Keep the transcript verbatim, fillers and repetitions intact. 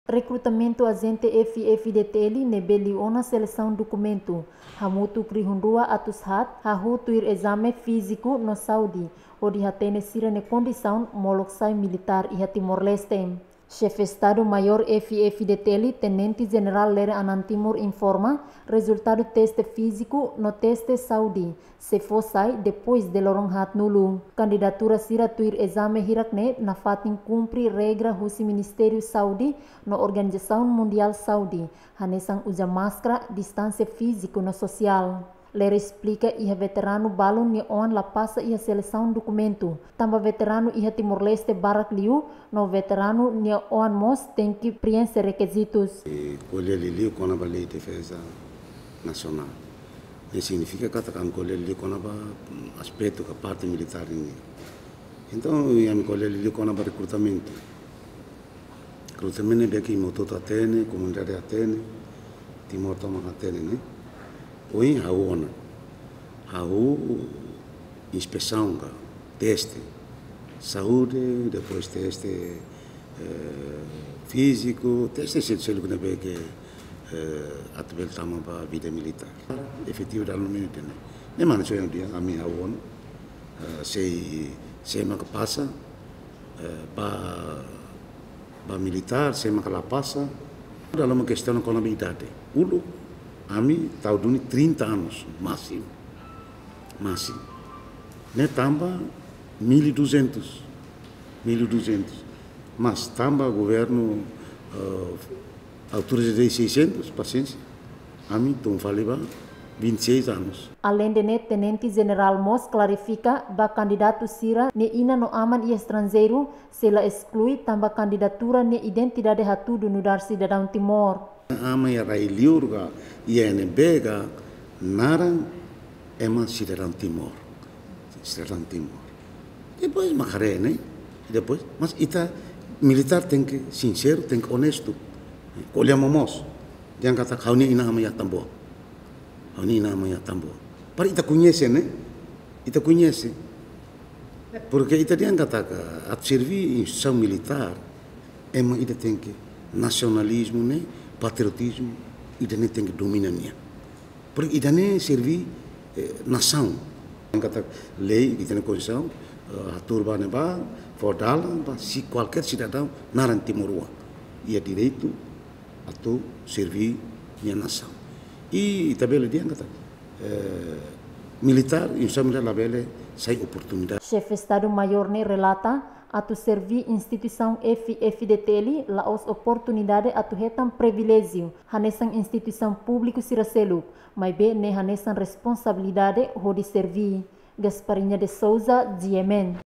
Recrutamento agente F F D T L nebeli ona seleção documento. Hamutu krihundua atus hat, hahu tuir exame físico no Saudi. Odi hatene sira ne condição moloksai militar iha Timor-Leste. Chefe Estado-Maior F F D T L, Tenente General Lere Anantimur informa resultado teste físico no teste Saudi. Se for sai depois de lorong hat nulu. Candidatura sira tuir exame hirakne na fatin cumpri regra husi Ministério Saudi no Organização Mundial Saudi. Hanesang usa máscara, distância físico no social. Lere explica iha veterano balon ni on la passa iha seleção documento. Tamba veterano iha Timor-Leste barak liu, no veterano ni on mos tem que preencher requisitos. Colher liu com a lei de defesa nacional. Isso significa que katakan colher liu com a aspecto da parte militar ini. Então ia me colher liu com a recrutamento. Recrutamento é que motor atene, comunidade atene, Timor toma atene, né? Oi, a ona, a inspeção, teste, saúde, depois teste eh, físico, teste se ele que não vê que atual tama para a vida militar. Efetivo da luminosidade, né? Nem mais um dia a minha ona, se se me passa para para militar, se me passa, dalam uma questão com a idade, ulo. A mim, tal de trinta anos, máximo. Máximo. Ne tamba mil e duzentos. mil e duzentos. Mas tamba governo uh, autorizei seiscentos, paciência. A mim, então, falei vinte e seis anos. Além de net, Tenente General Mos clarifica ba candidato sira ne ina no aman e estrangeiro se la exclui tamba candidatura ne identidade hatudo no dar cidadão Timor. Ama ya rai liurga I N B ga naran ema cidadão Timor, cidadão Timor. Depois macare, né? Depois, mas ita militar tem que sincero, tem que honesto. Olhamos mos, jangan kata kau ni ina ama ya tambo, kau ni ina ama ya tambo. Para ita conhece, né? Ita conhece, porque ita jangan kata a servir instituição militar, ema ita tem que nacionalismo, né? Patriotismo, ida nem tem que dominania. Porque ida nem servir eh, nação. Kata lei, ida nem condição, a turba ne ba, fordal, se qualquer cidadão naran Timor ia direito a tu servir minha nação. E também dia kata eh, militar, insam da labele sai oportunidade. Chefe Estado-Maior ne relata atu servir instituição F F D T L la os oportunidade atu hetam privilégio hanesan instituição público siraselu mas be ne hanesan responsabilidade hodi servir. Gasparinha de Souza, G M N.